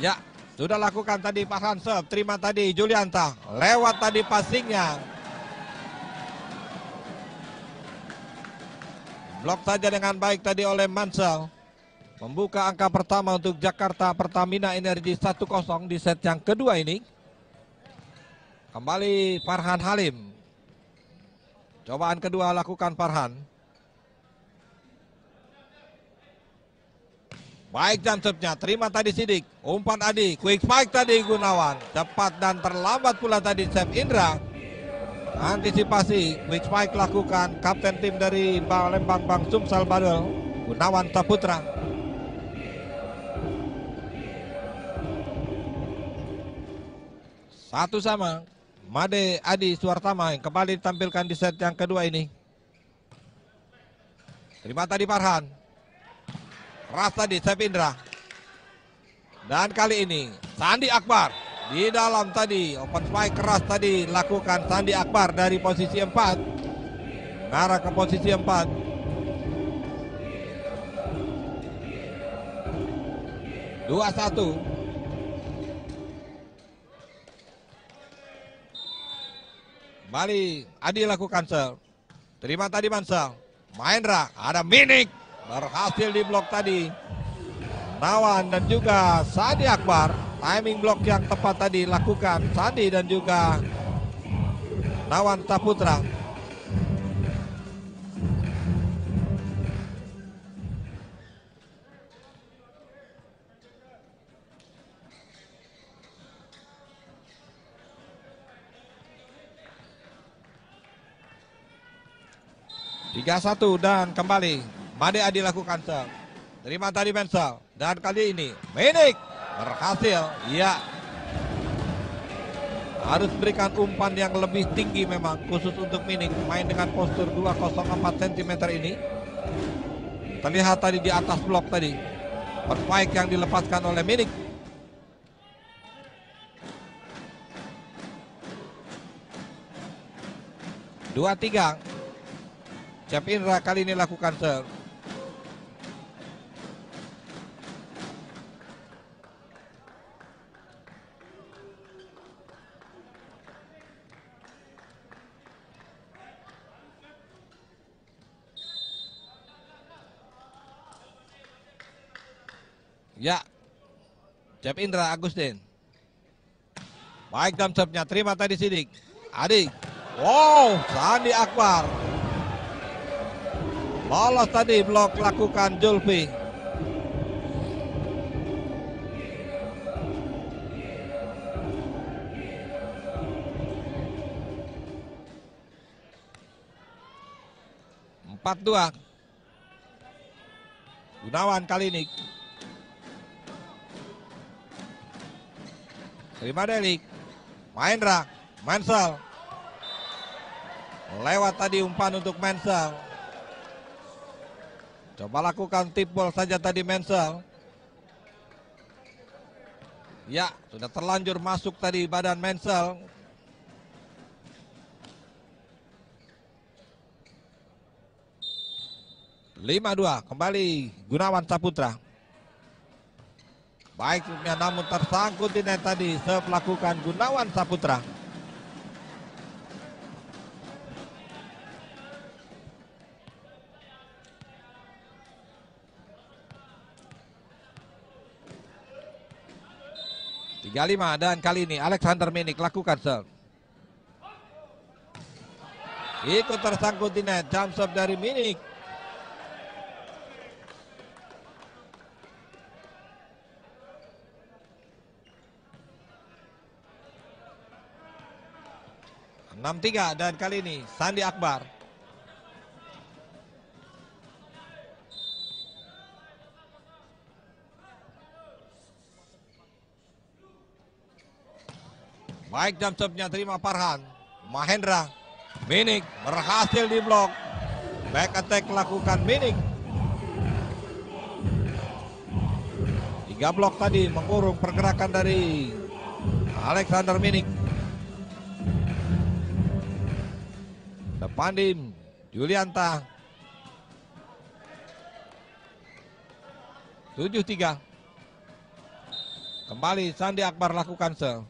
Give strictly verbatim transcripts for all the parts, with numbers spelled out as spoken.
Ya, sudah lakukan tadi Farhan serve, terima tadi Julianta, lewat tadi passingnya. Blok saja dengan baik tadi oleh Mansell. Membuka angka pertama untuk Jakarta Pertamina Energi satu kosong di set yang kedua ini. Kembali Farhan Halim. Cobaan kedua lakukan Farhan. Baik jump serve-nya, terima tadi Sidik. Umpan Adi, quick spike tadi Gunawan. Cepat dan terlambat pula tadi Chef Indra. Antisipasi, quick spike lakukan kapten tim dari Palembang Bang Sumsel Badul, Gunawan Saputra. Satu sama, Made Adi Suartama yang kembali ditampilkan di set yang kedua ini. Terima tadi Farhan. Keras tadi Chef Indra. Dan kali ini Sandi Akbar. Di dalam tadi open spike keras tadi lakukan Sandi Akbar dari posisi empat. Mengarah ke posisi empat. dua satu. Kembali Adi lakukan serve. Terima tadi Mansell. Mahendra, ada Minik. Berhasil di blok tadi. Nawan dan juga Sandi Akbar. Timing blok yang tepat tadi lakukan Sandi dan juga Nawan Saputra. tiga satu dan kembali Made Adi lakukan serve. Terima tadi Mansell dan kali ini Minik berhasil. Ya, harus berikan umpan yang lebih tinggi memang khusus untuk Minik. Main dengan postur dua nol empat sentimeter ini. Terlihat tadi di atas blok tadi. Spike yang dilepaskan oleh Minik. dua tiga. Chef Indra kali ini lakukan serve. Ya, Chef Indra Agustin. Baik jump serve-nya, terima tadi Sidik. Adi. Wow, Sandi Akbar. Lolos tadi blok lakukan Julfi. empat dua. Gunawan kali ini. Terima Delik. Mahendra. Mansell. Lewat tadi umpan untuk Mansell. Coba lakukan tip ball saja tadi Mansell. Ya, sudah terlanjur masuk tadi badan Mansell. lima dua, kembali Gunawan Saputra. Baiknya namun tersangkut di net tadi. Serve lakukan Gunawan Saputra. tiga lima dan kali ini Alexander Minik lakukan serve. Ikut tersangkut di net. Jump serve dari Minik. enam tiga dan kali ini Sandi Akbar. Baik jump serve-nya terima Farhan. Mahendra. Minik berhasil di blok. Back attack lakukan Minik. Tiga blok tadi mengurung pergerakan dari Alexander Minik. Pandim Julianta. tujuh tiga. Kembali Sandi Akbar lakukan serve.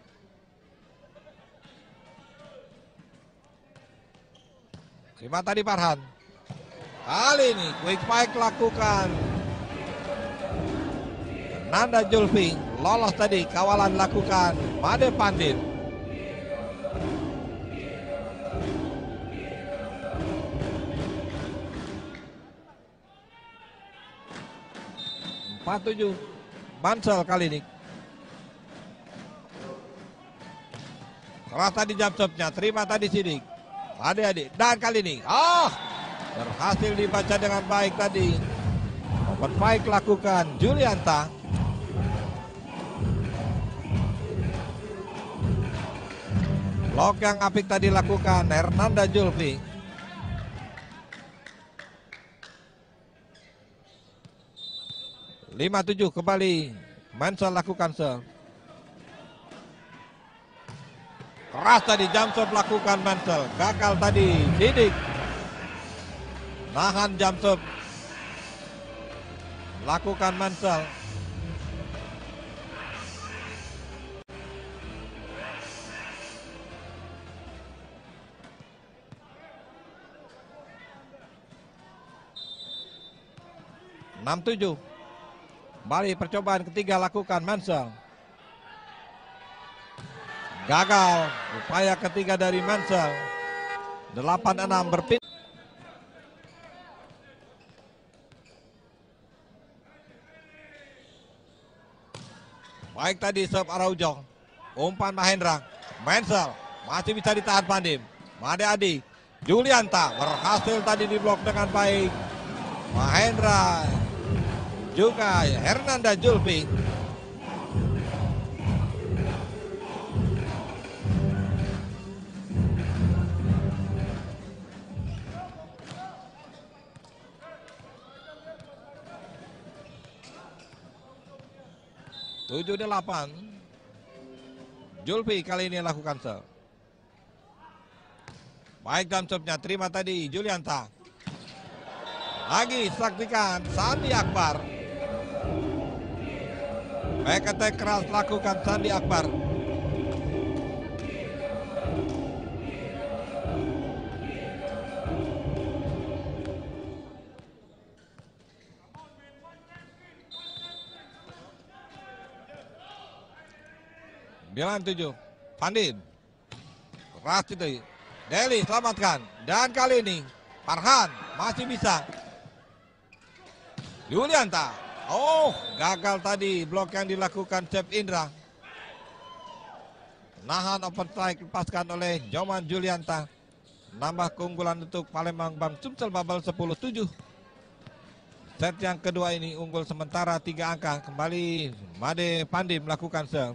Terima tadi Farhan. Kali ini quick spike lakukan Nanda Julfi. Lolos tadi, kawalan lakukan Made Pandim. empat tujuh Mansell kali ini. Keras tadi jump shot-nya, terima tadi Sidik. Adik-adik, dan kali ini, ah, berhasil dibaca dengan baik tadi. Open fight lakukan Julianta. Blok yang apik tadi lakukan Hernanda Julfi. lima tujuh kembali Mansell lakukan serve. Keras tadi jump shot lakukan Mansell. Gagal tadi Sidik. Nahan jump shot lakukan Mansell. enam tujuh. Kembali percobaan ketiga lakukan Mansell. Gagal upaya ketiga dari Mansell. delapan enam berpindah. Baik tadi serve Araujo. Umpan Mahendra. Mansell masih bisa ditahan Pandim. Made Adi. Julianta berhasil tadi diblok dengan baik. Mahendra juga Hernanda Julfi. tujuh delapan. Julfi kali ini lakukan serve. Baik jump shot-nya, terima tadi Julianta. Lagi saksikan Sandi Akbar. Back attack keras lakukan Sandi Akbar. sembilan tujuh. Pandim. Keras itu. Deli selamatkan. Dan kali ini Farhan masih bisa. Julianta. Oh, gagal tadi blok yang dilakukan Chef Indra. Nahan open strike lepaskan oleh Joman Julianta. Nambah keunggulan untuk Palembang Bang Sumsel Bubble sepuluh tujuh. Set yang kedua ini unggul sementara tiga angka. Kembali Made Pandim melakukan serve.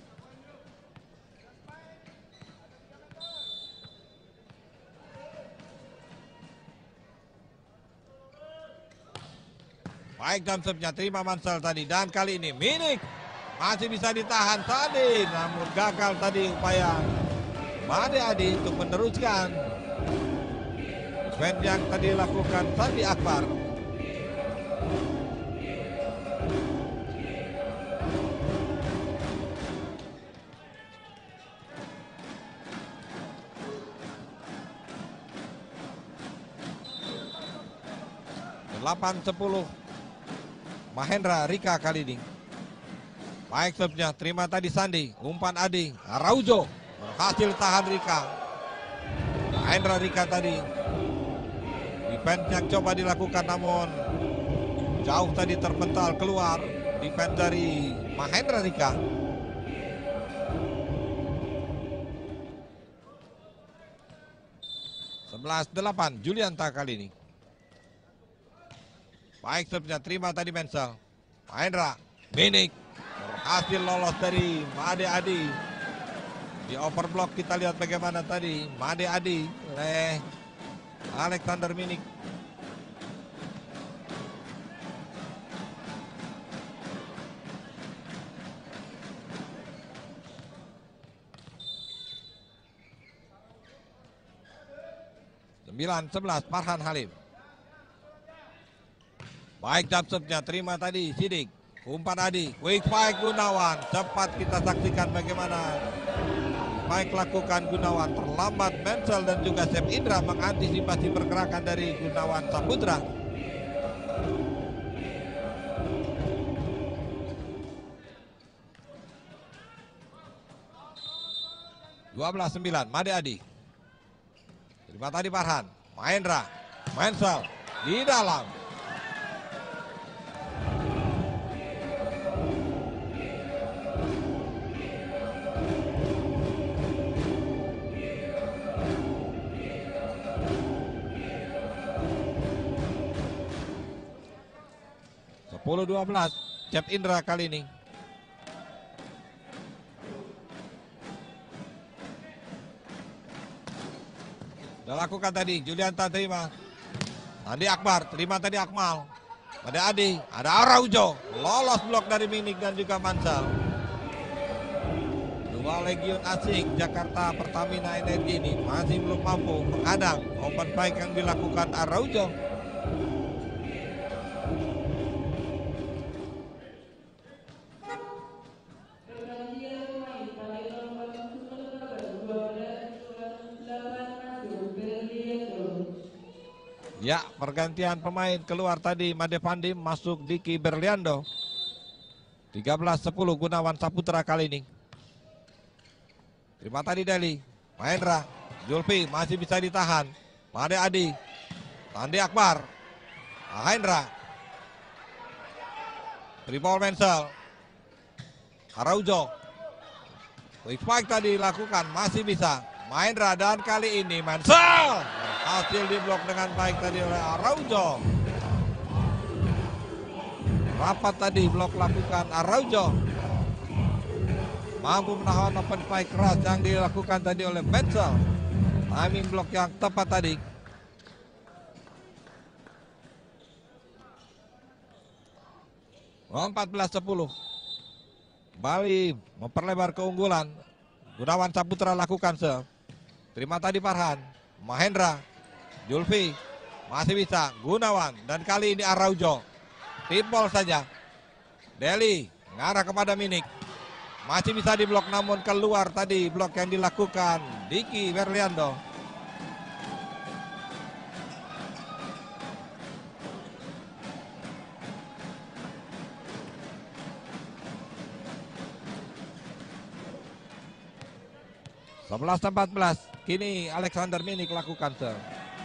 Baik jump shot-nya, terima Mansell tadi. Dan kali ini Minik masih bisa ditahan tadi. Namun gagal tadi upaya Made Adi untuk meneruskan event yang tadi dilakukan Sandi Akbar. delapan sepuluh. Mahendra Rika kali ini. Baik serve-nya, terima tadi Sandi. Umpan Adi. Araujo berhasil tahan Rika. Mahendra Rika tadi. Defense yang coba dilakukan namun jauh tadi terpental keluar. Defense dari Mahendra Rika. sebelas delapan Julianta kali ini. Baik serve-nya, terima tadi Mansell. Mahendra, Minik berhasil lolos dari Made Adi. Di overblock kita lihat bagaimana tadi Made Adi oleh Alexander Minik. sembilan sebelas Farhan Halim. Baik jump shot-nya, terima tadi Sidik. Umpan Adi, quick fight Gunawan. Cepat kita saksikan bagaimana baik lakukan Gunawan. Terlambat Mensel dan juga Chef Indra mengantisipasi pergerakan dari Gunawan Saputra. dua belas sembilan, Made Adi. Terima tadi Farhan, Mahendra, Mensel di dalam. sepuluh dua belas, Chef Indra kali ini. Udah lakukan tadi, Julianta terima. Tadi Akbar, terima tadi Akmal. Ada Adi, ada Araujo. Lolos blok dari Minik dan juga Mansal. Dua legion asing Jakarta Pertamina Energi ini masih belum mampu menghadang open fight yang dilakukan Araujo. Ya, pergantian pemain keluar tadi Made Pandim, masuk Diki Berliando. tiga belas sepuluh Gunawan Saputra kali ini. Terima tadi Deli, Mahendra, Julfi masih bisa ditahan. Made Adi, Tandi Akbar, Mahendra, Tribol Mensel, Araujo. Quick fight tadi dilakukan, masih bisa. Mahendra dan kali ini Mensel. Hasil diblok dengan baik tadi oleh Araujo. Rapat tadi blok lakukan Araujo. Mampu menahan open fight keras yang dilakukan tadi oleh Mensel. Timing blok yang tepat tadi. empat belas sepuluh. Bali memperlebar keunggulan. Gunawan Saputra lakukan se. Terima tadi Farhan, Mahendra, Julfi masih bisa, Gunawan dan kali ini Araujo. Tipol saja. Deli mengarah kepada Minik. Masih bisa diblok namun keluar tadi blok yang dilakukan Diki Berliando. sebelas empat belas. Kini Alexander Minik lakukan serve.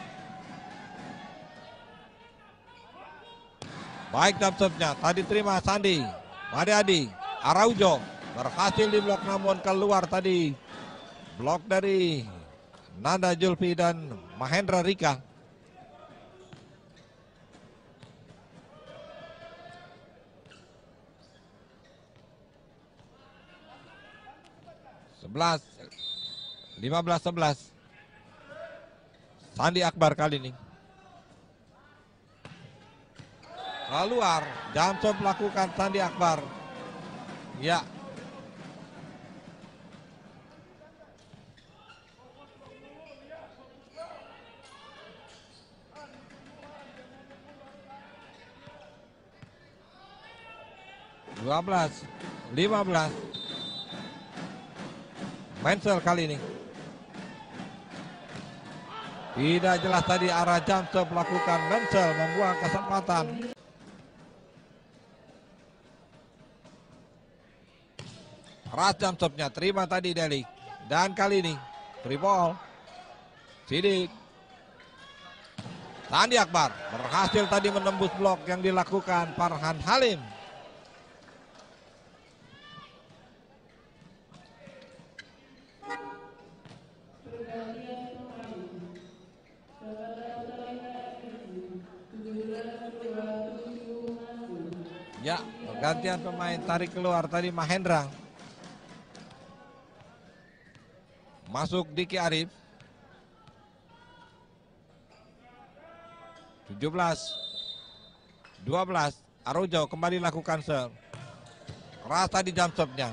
Baik serve-nya, tadi terima Sandi, Made Adi, Araujo berhasil diblok namun keluar tadi blok dari Nanda Julfi dan Mahendra Rika. sebelas lima belas sebelas. Sandi Akbar kali ini. Keluar, jump shot melakukan Sandi Akbar. Ya. dua belas lima belas. Mensel kali ini. Tidak jelas tadi arah jump shot melakukan Mensel, membuang kesempatan. Keras jump shotnya, terima tadi Deli. Dan kali ini free ball. Sidik. Sandi Akbar berhasil tadi menembus blok yang dilakukan Farhan Halim. Ya, pergantian pemain tarik keluar tadi Mahendra. Masuk Diki Arif. tujuh belas dua belas. Araujo kembali lakukan serve. Keras tadi jump shotnya.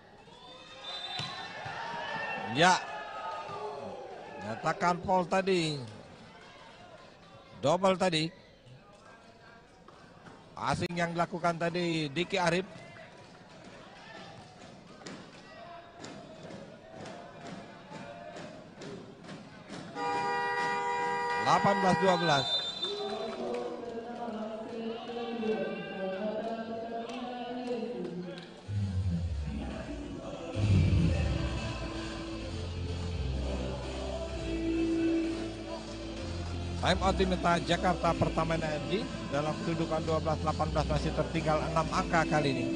Ya. Nyatakan foul tadi. Double tadi. Asing yang dilakukan tadi Diki Arif. delapan belas dua belas. Time out diminta Jakarta Pertamina Energi dalam kedudukan dua belas delapan belas, masih tertinggal enam angka kali ini.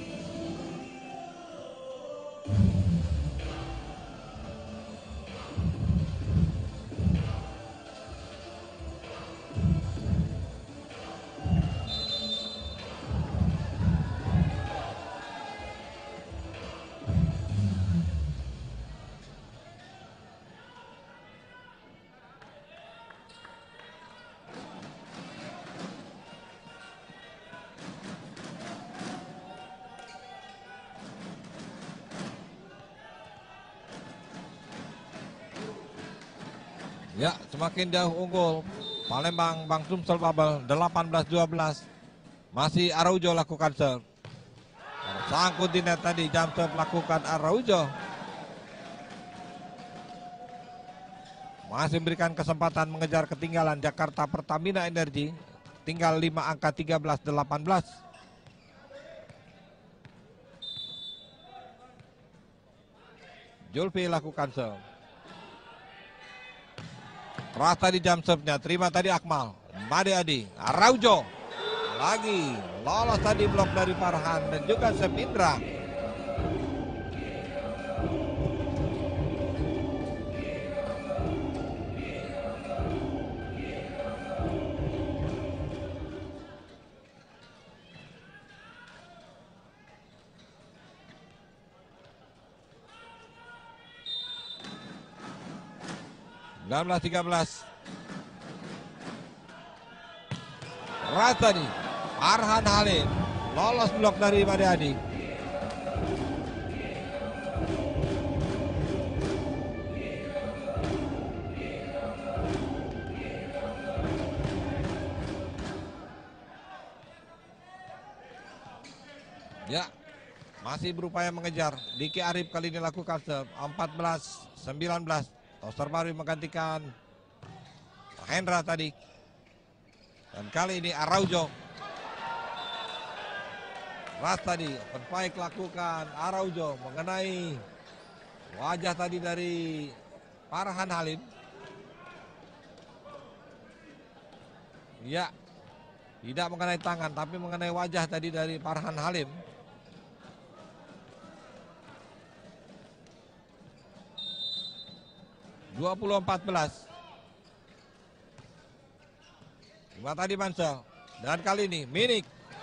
Ya, semakin jauh unggul Palembang Bang Sumsel Babel delapan belas dua belas. Masih Araujo lakukan serve. Sangkut di net tadi, jam serve lakukan Araujo. Masih memberikan kesempatan mengejar ketinggalan Jakarta Pertamina Energi. Tinggal lima angka, tiga belas delapan belas. Julfi lakukan serve. Keras tadi jam serve-nya, terima tadi Akmal. Made Adi, Araujo. Lagi, lolos tadi blok dari Farhan dan juga serve Indra. sembilan belas tiga belas. Keras tadi Farhan Halim, lolos blok dari Made Adi. Ya, masih berupaya mengejar. Diki Arif kali ini lakukan serve. Empat belas sembilan belas. Toster baru menggantikan Hendra tadi. Dan kali ini Araujo. Ras tadi, open fight lakukan Araujo mengenai wajah tadi dari Farhan Halim. Ya, tidak mengenai tangan tapi mengenai wajah tadi dari Farhan Halim. dua puluh empat belas. Lima tadi Mansell. Dan kali ini Minik.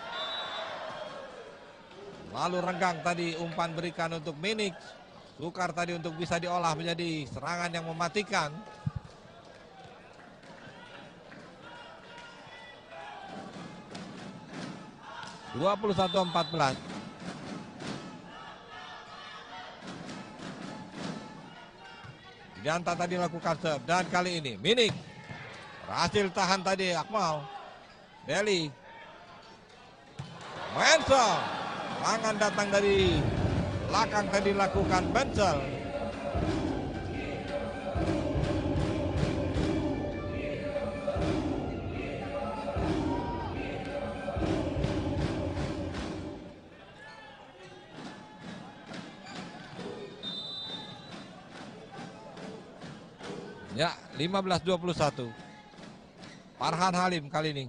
Lalu renggang tadi umpan berikan untuk Minik. Sukar tadi untuk bisa diolah menjadi serangan yang mematikan. dua puluh satu empat belas. Janta tadi lakukan serve dan kali ini Minik berhasil tahan tadi Akmal. Deli Mansell, serangan datang dari belakang tadi lakukan Mansell. Ya, lima belas dua puluh satu. Farhan Halim kali ini.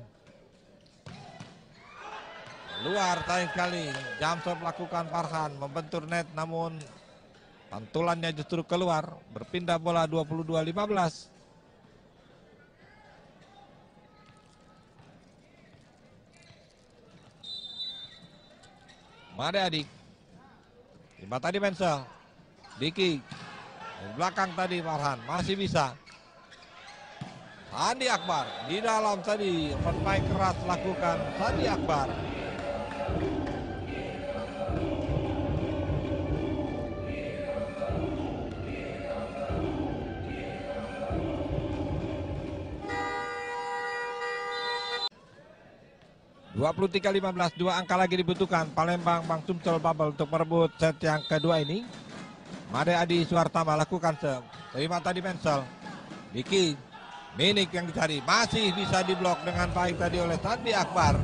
Luar tadi kali. Jump shot lakukan Farhan. Membentur net namun pantulannya justru keluar. Berpindah bola dua puluh dua lima belas. Made Adi. Lima tadi Mansell. Diki. Di belakang tadi Farhan masih bisa. Sandi Akbar di dalam tadi open keras lakukan Sandi Akbar. dua puluh tiga lima belas, dua angka lagi dibutuhkan. Palembang Bang Sumsel Bubble untuk merebut set yang kedua ini. Made Adi Suartama lakukan serve. Terima tadi Mensel. Diki. Minik yang dicari. Masih bisa diblok dengan baik tadi oleh Sandi Akbar.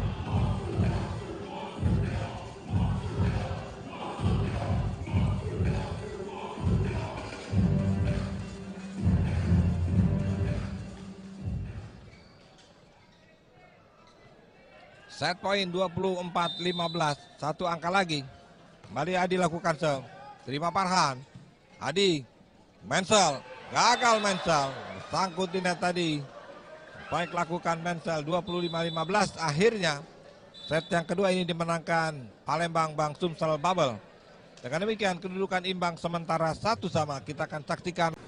Set point dua puluh empat lima belas, satu angka lagi. Kembali Adi lakukan serve. Terima Farhan. Adi. Mensel. Gagal Mensel. Sangkut di net tadi. Baik lakukan Mensel. dua puluh lima lima belas. Akhirnya set yang kedua ini dimenangkan Palembang Bang Sumsel Bubble. Dengan demikian kedudukan imbang sementara satu sama. Kita akan saksikan